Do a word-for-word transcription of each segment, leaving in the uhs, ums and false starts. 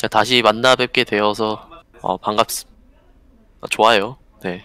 다시 만나 뵙게 되어서 어, 반갑습니다. 어, 좋아요. 네.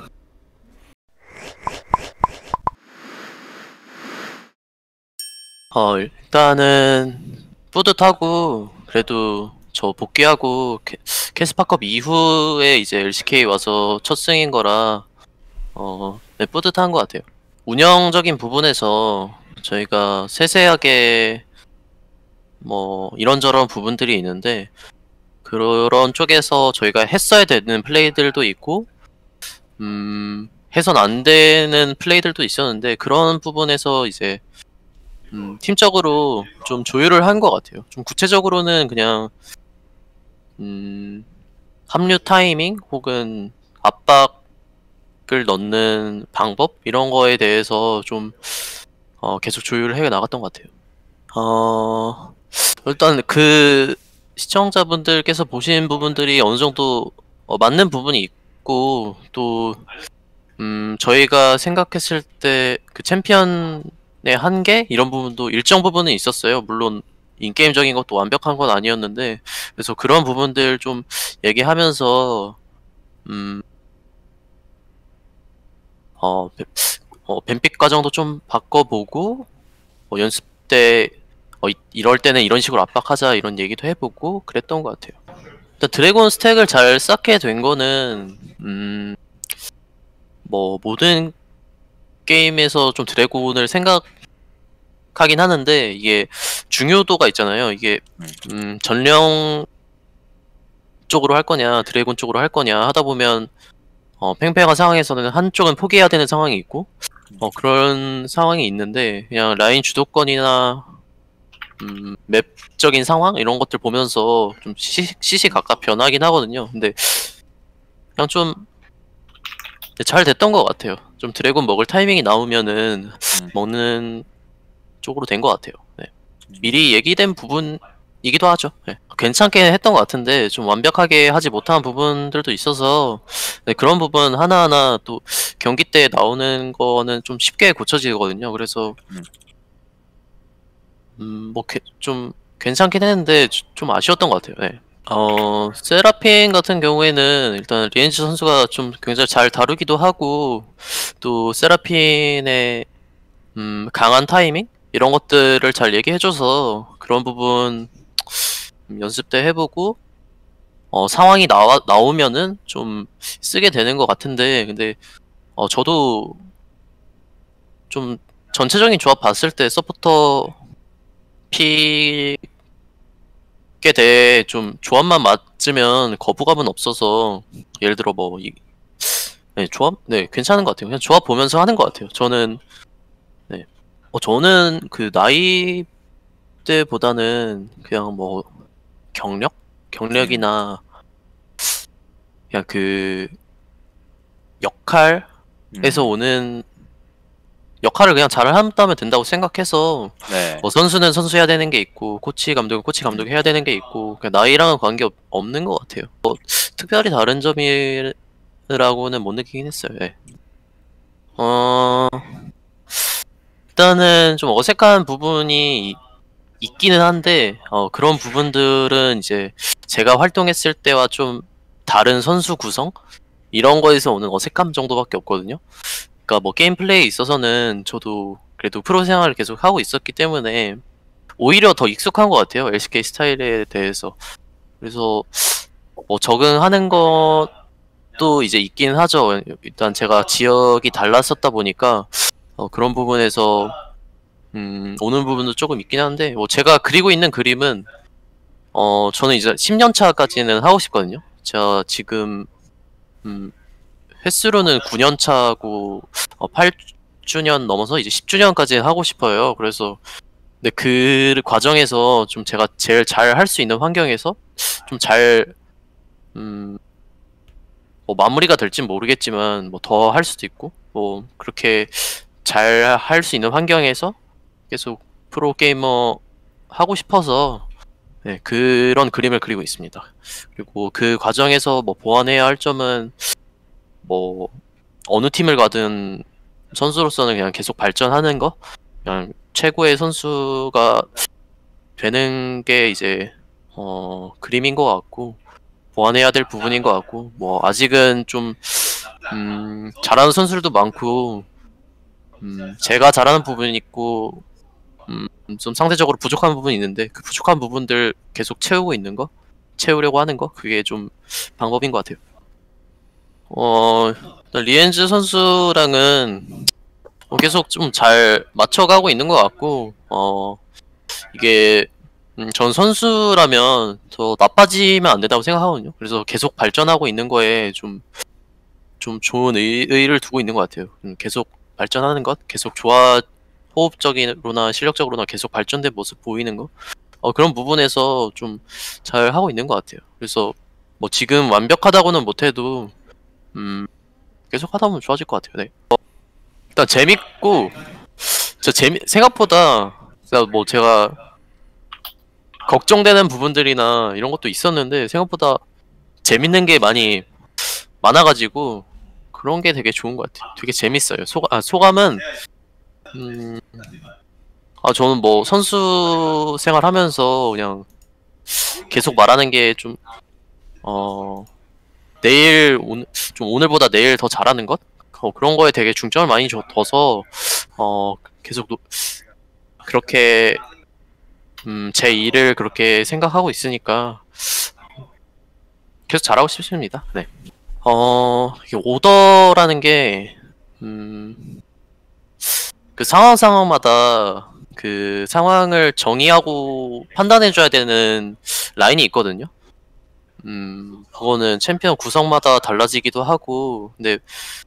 어, 일단은 뿌듯하고 그래도 저 복귀하고 캐, 캐스파컵 이후에 이제 엘씨케이 와서 첫 승인 거라 어, 네, 뿌듯한 것 같아요. 운영적인 부분에서 저희가 세세하게 뭐 이런저런 부분들이 있는데 그런 쪽에서 저희가 했어야 되는 플레이들도 있고 음 해선 안 되는 플레이들도 있었는데 그런 부분에서 이제 음 팀적으로 좀 조율을 한 것 같아요. 좀 구체적으로는 그냥 음 합류 타이밍 혹은 압박을 넣는 방법 이런 거에 대해서 좀 어 계속 조율을 해 나갔던 것 같아요. 어 일단 그 시청자분들께서 보신 부분들이 어느 정도 어 맞는 부분이 있고 또 음 저희가 생각했을 때 그 챔피언의 한계 이런 부분도 일정 부분은 있었어요. 물론 인게임적인 것도 완벽한 건 아니었는데 그래서 그런 부분들 좀 얘기하면서 음 어 뱀 어 뱀픽 과정도 좀 바꿔보고 뭐 연습 때 어 이 "이럴 때는 이런 식으로 압박하자." 이런 얘기도 해 보고 그랬던 것 같아요. 일단 드래곤 스택을 잘 쌓게 된 거는 음 뭐 모든 게임에서 좀 드래곤을 생각하긴 하는데 이게 중요도가 있잖아요. 이게 음 전령 쪽으로 할 거냐 드래곤 쪽으로 할 거냐 하다 보면 어 팽팽한 상황에서는 한쪽은 포기해야 되는 상황이 있고 어 그런 상황이 있는데 그냥 라인 주도권이나 음 맵적인 상황 이런 것들 보면서 좀 시시 시시각각 변하긴 하거든요. 근데 그냥 좀 네 잘 됐던 것 같아요. 좀 드래곤 먹을 타이밍이 나오면은 음. 먹는 쪽으로 된 것 같아요. 네. 미리 얘기된 부분이기도 하죠. 네. 괜찮게 했던 것 같은데 좀 완벽하게 하지 못한 부분들도 있어서 네 그런 부분 하나하나 또 경기 때 나오는 거는 좀 쉽게 고쳐지거든요. 그래서 음. 음 뭐 개 좀 괜찮긴 했는데 조 좀 아쉬웠던 것 같아요. 네. 어 세라핀 같은 경우에는 일단 리엔지 선수가 좀 굉장히 잘 다루기도 하고 또 세라핀의 음 강한 타이밍 이런 것들을 잘 얘기해 줘서 그런 부분 음 연습 때 해 보고 어 상황이 나와 나오면은 좀 쓰게 되는 것 같은데 근데 어 저도 좀 전체적인 조합 봤을 때 서포터 픽에 대해 좀 조합만 맞으면 거부감은 없어서 예를 들어 뭐 이 네 조합 네 괜찮은 것 같아요. 그냥 조합 보면서 하는 것 같아요. 저는 네. 어 저는 그 나이대보다는 그냥 뭐 경력? 음. 경력이나 그냥 그 역할에서 음. 오는 역할을 그냥 잘 한다면 된다고 생각해서 네. 뭐 선수는 선수 해야 되는 게 있고 코치 감독은 코치 감독이 음. 해야 되는 게 있고 그냥 나이랑은 관계 없 없는 것 같아요. 뭐 특별히 다른 점이라고는 못 느끼긴 했어요. 예. 어 일단은 좀 어색한 부분이 있기는 한데 어 그런 부분들은 이제 제가 활동했을 때와 좀 다른 선수 구성 이런 거에서 오는 어색함 정도밖에 없거든요. 그러니까 뭐 게임 플레이에 있어서는 저도 그래도 프로 생활을 계속 하고 있었기 때문에 오히려 더 익숙한 것 같아요, 엘씨케이 스타일에 대해서. 그래서 뭐 적응하는 것도 이제 있긴 하죠. 일단 제가 지역이 달랐었다 보니까 어 그런 부분에서 음 오는 부분도 쪼금 있긴 한데 뭐 제가 그리고 있는 그림은 어 저는 이제 십 년 차까지는 하고 싶거든요. 제가 지금 음 횟수로는 구 년 차고 어 팔 주년 넘어서 이제 십 주년까지 하고 싶어요. 그래서 네 그 과정에서 좀 제가 제일 잘 할 수 있는 환경에서 좀 잘 음 뭐 마무리가 될진 모르겠지만 뭐 더 할 수도 있고 뭐 그렇게 잘 할 수 있는 환경에서 계속 프로 게이머 하고 싶어서 네 그런 그림을 그리고 있습니다. 그리고 그 과정에서 뭐 보완해야 할 점은 뭐 어느 팀을 가든 선수로서는 그냥 계속 발전하는 거 그냥 최고의 선수가 되는 게 이제 어, 그림인 것 같고 보완해야 될 부분인 것 같고 뭐 아직은 좀 음, 잘하는 선수들도 많고 음, 제가 잘하는 부분이 있고 음, 좀 상대적으로 부족한 부분이 있는데 그 부족한 부분들 계속 채우고 있는 거 채우려고 하는 거 그게 좀 방법인 것 같아요. 어, 일단 리엔즈 선수랑은 어, 계속 좀 잘 맞춰가고 있는 것 같고 어, 이게 음, 전 선수라면 더 나빠지면 안 된다고 생각하거든요. 그래서 계속 발전하고 있는 거에 좀, 좀 좋은 의, 의의를 두고 있는 것 같아요. 음, 계속 발전하는 것, 계속 좋아, 호흡적으로나 실력적으로나 계속 발전된 모습 보이는 거, 어, 그런 부분에서 좀 잘 하고 있는 것 같아요. 그래서 뭐 지금 완벽하다고는 못해도, 음, 계속 하다 보면 좋아질 것 같아요. 네. 어, 일단 재밌고, 저 재미, 생각보다, 그러니까 뭐 제가 걱정되는 부분들이나 이런 것도 있었는데 생각보다 재밌는 게 많이 많아가지고 그런 게 되게 좋은 것 같아요. 되게 재밌어요. 소감, 아, 소감은 음, 아 저는 뭐 선수 생활하면서 그냥 계속 말하는 게 좀 어, 내일 오늘 좀 오늘보다 내일 더 잘하는 것 어, 그런 거에 되게 중점을 많이 줘- 둬서 어, 계속 노, 그렇게 음, 제 일을 그렇게 생각하고 있으니까 계속 잘하고 싶습니다. 네. 어, 이게 오더라는 게, 음, 그 상황 상황마다 그 상황을 정의하고 판단해줘야 되는 라인이 있거든요. 음, 그거는 챔피언 구성마다 달라지기도 하고, 근데,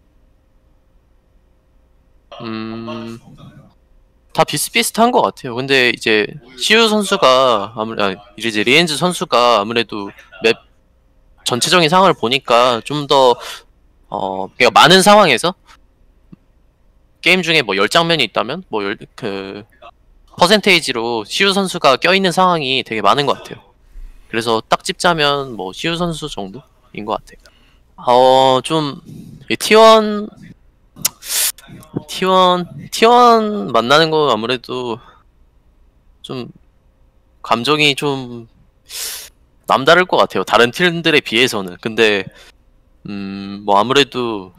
음, 다 비슷비슷한 것 같아요. 근데 이제 시우 선수가 아무래 아, 이제 리엔즈 선수가 아무래도 맵 전체적인 상황을 보니까 좀 더 어, 그러니까 많은 상황에서 게임 중에 뭐 열 장면이 있다면 뭐 열 그 퍼센테이지로 시우 선수가 껴있는 상황이 되게 많은 것 같아요. 그래서 딱 찝자면 뭐 시우 선수 정도인 것 같아요. 어, 좀 티원 티원 티원 만나는 거 아무래도 좀 감정이 좀 남다를 것 같아요. 다른 팀들에 비해서는. 근데 음, 뭐 아무래도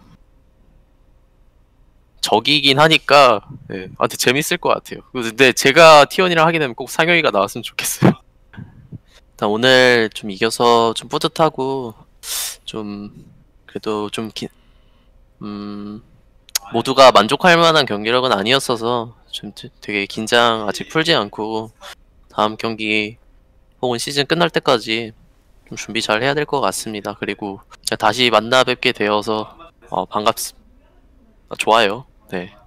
적이긴 하니까 네, 아무튼 재밌을 것 같아요. 근데 제가 티원이랑 하게 되면 꼭 상영이가 나왔으면 좋겠어요. 일단 오늘 좀 이겨서 좀 뿌듯하고 좀 그래도 좀 기, 음, 모두가 만족할 만한 경기력은 아니었어서 좀 되- 되게 긴장 아직 풀지 않고 다음 경기 혹은 시즌 끝날 때까지 좀 준비 잘 해야 될 것 같습니다. 그리고 다시 만나 뵙게 되어서 어, 반갑습니다. 좋아요. 네.